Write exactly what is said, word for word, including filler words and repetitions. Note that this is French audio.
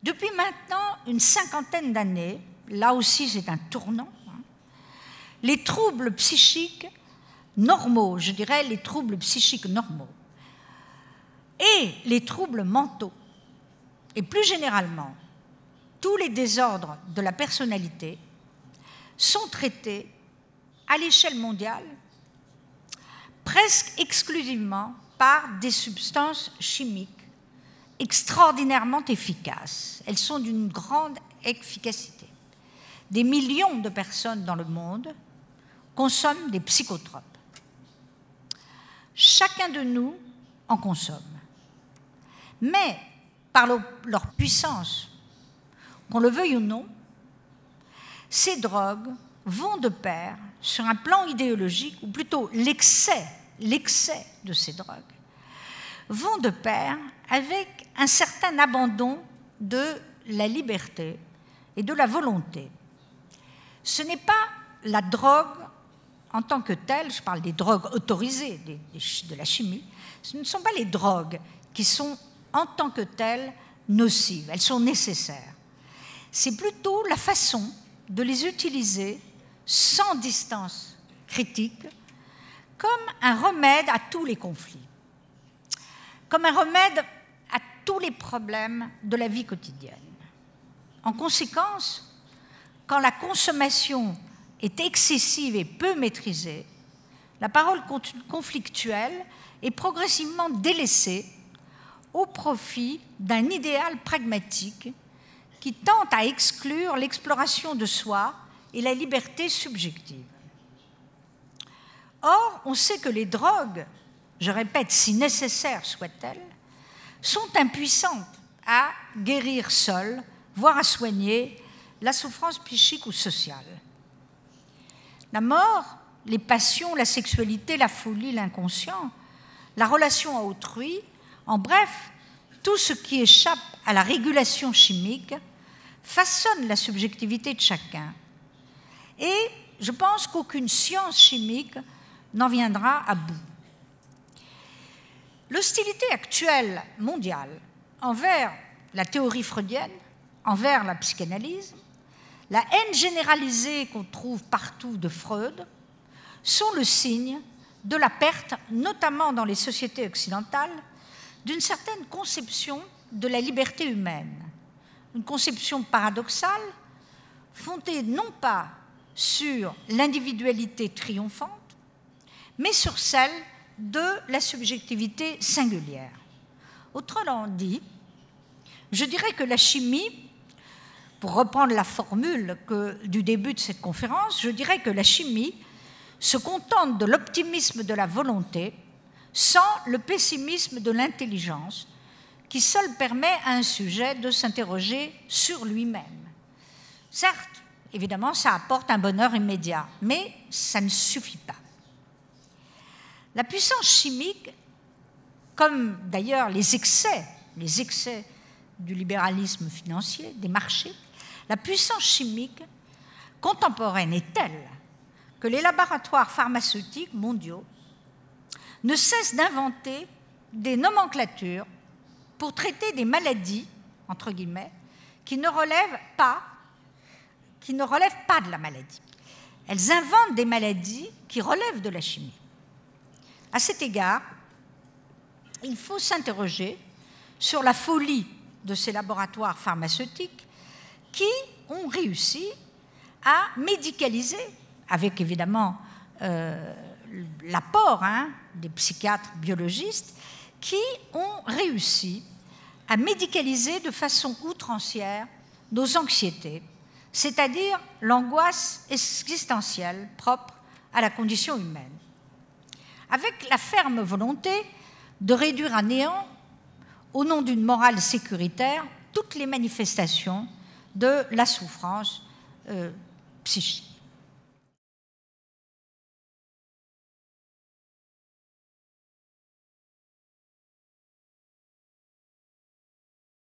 Depuis maintenant une cinquantaine d'années, là aussi c'est un tournant, hein, les troubles psychiques normaux, je dirais les troubles psychiques normaux, et les troubles mentaux, et plus généralement, tous les désordres de la personnalité sont traités à l'échelle mondiale presque exclusivement par des substances chimiques extraordinairement efficaces. Elles sont d'une grande efficacité. Des millions de personnes dans le monde consomment des psychotropes. Chacun de nous en consomme. Mais par leur puissance, qu'on le veuille ou non, ces drogues vont de pair sur un plan idéologique, ou plutôt l'excès, l'excès de ces drogues, vont de pair avec un certain abandon de la liberté et de la volonté. Ce n'est pas la drogue en tant que telle, je parle des drogues autorisées, des, des, de la chimie, ce ne sont pas les drogues qui sont en tant que telles nocives, elles sont nécessaires. C'est plutôt la façon de les utiliser sans distance critique, comme un remède à tous les conflits, comme un remède à tous les problèmes de la vie quotidienne. En conséquence, quand la consommation est excessive et peu maîtrisée, la parole conflictuelle est progressivement délaissée au profit d'un idéal pragmatique qui tente à exclure l'exploration de soi et la liberté subjective. Or, on sait que les drogues, je répète, si nécessaires soient-elles, sont impuissantes à guérir seules, voire à soigner la souffrance psychique ou sociale. La mort, les passions, la sexualité, la folie, l'inconscient, la relation à autrui, en bref, tout ce qui échappe à la régulation chimique façonne la subjectivité de chacun. Et je pense qu'aucune science chimique n'en viendra à bout. L'hostilité actuelle mondiale envers la théorie freudienne, envers la psychanalyse, la haine généralisée qu'on trouve partout de Freud, sont le signe de la perte, notamment dans les sociétés occidentales, d'une certaine conception de la liberté humaine. Une conception paradoxale, fondée non pas sur l'individualité triomphante, mais sur celle de la subjectivité singulière. Autrement dit, je dirais que la chimie, pour reprendre la formule que, du début de cette conférence, je dirais que la chimie se contente de l'optimisme de la volonté sans le pessimisme de l'intelligence, qui seul permet à un sujet de s'interroger sur lui-même. Certes, évidemment, ça apporte un bonheur immédiat, mais ça ne suffit pas. La puissance chimique, comme d'ailleurs les excès, les excès du libéralisme financier, des marchés, la puissance chimique contemporaine est telle que les laboratoires pharmaceutiques mondiaux ne cessent d'inventer des nomenclatures pour traiter des maladies, entre guillemets, qui ne relèvent pas, qui ne relèvent pas de la maladie. Elles inventent des maladies qui relèvent de la chimie. À cet égard, il faut s'interroger sur la folie de ces laboratoires pharmaceutiques qui ont réussi à médicaliser, avec évidemment euh, l'apport hein, des psychiatres biologistes, qui ont réussi à médicaliser de façon outrancière nos anxiétés, c'est-à-dire l'angoisse existentielle propre à la condition humaine, avec la ferme volonté de réduire à néant, au nom d'une morale sécuritaire, toutes les manifestations de la souffrance euh, psychique.